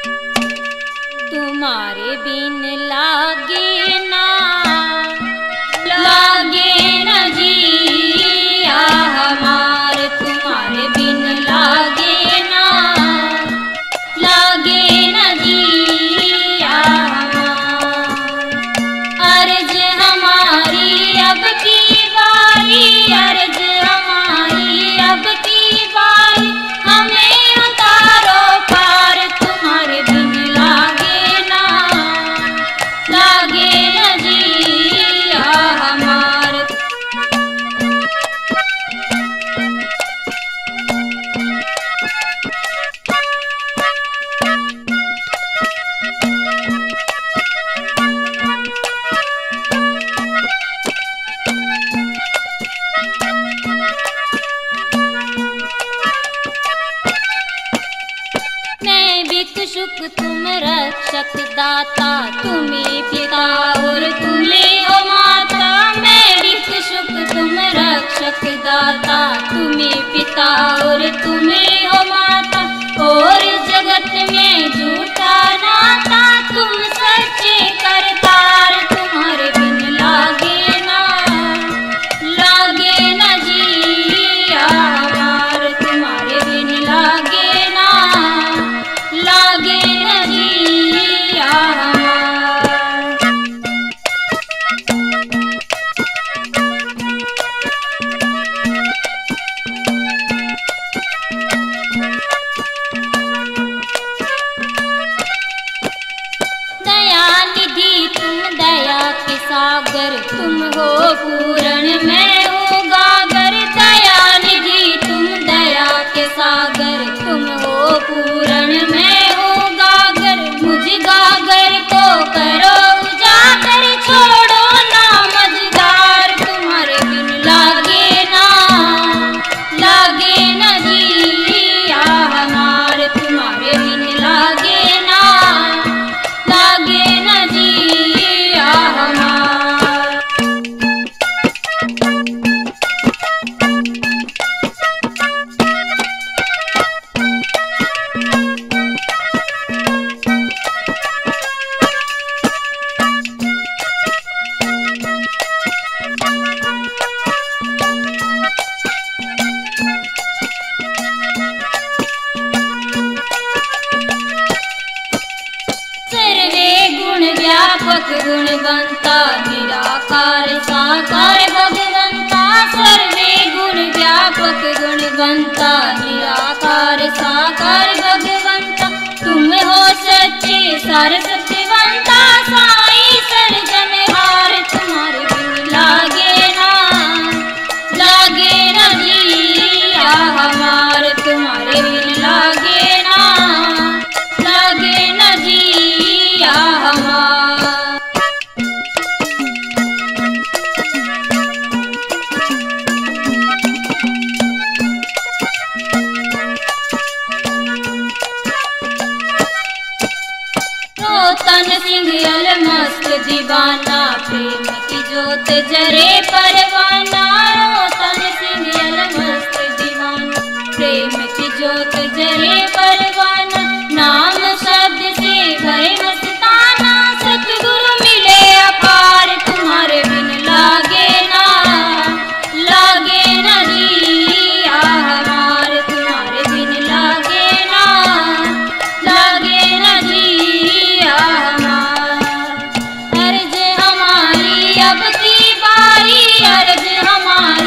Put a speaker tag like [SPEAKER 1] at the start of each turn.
[SPEAKER 1] तुम्हारे बिन लागे ना जिया हमार, तुम्हारे बिन लागे ना जिया हमार। अर्ज हमारी अब की बारी, अर्ज हमारी अब की बारी, हमें उतारो पार, तुम्हारे बिन लागे ना जिया हमार। मैं भिक्षुक तुम रक्षक दाता, तुम्हें पिता और तुम्हें ओ माता। मैं भिक्षुक तुम रक्षक दाता, तुम्हें पिता और तुम्हें ओ माता। और जगत में झूठा नाता, तुम सच्चे करतार, तुम्हारे बिन लागे ना जिया हमार, तुम्हारे बिन लागे ना जिया हमार। दया निधि तुम दया के सागर, तुम हो पूरण मैं हूँ गागर। दया निधि तुम दया के सागर, तुम हो पूरण मैं हूँ गागर। मुझ गागर को करो उजागर, छोड़ो ना मझधार, तुम्हारे बिन लागे ना जिया हमार, तुम्हारे बिन लागे ना जिया हमार। सर्वे गुण व्यापक गुणवंता, निराकार साकार भगवंता। सर्वे गुण व्यापक गुणवंता, निराकार साकार भगवंता। तुम हो सच्चे सार सत्यवंता, साई सर्जनहार, तुम्हारे बिन लागे ना जिया हमार, तुम्हारे बिन लागे ना जिया हमार। रोतन सिंह अलमस्त दीवाना, प्रेम की जोत जरे परवाना। रोतन सिंह अलमस्त दीवाना, प्रेम की जोत जरे परवाना। नाम शब्द से भय मस्ताना, सतगुरु मिले अपार, तुम्हारे बिन लागे ना जिया हमार, तुम्हारे बिन लागे ना जिया हमार। अर्ज हमारी अब की बारी, अर्ज हमारी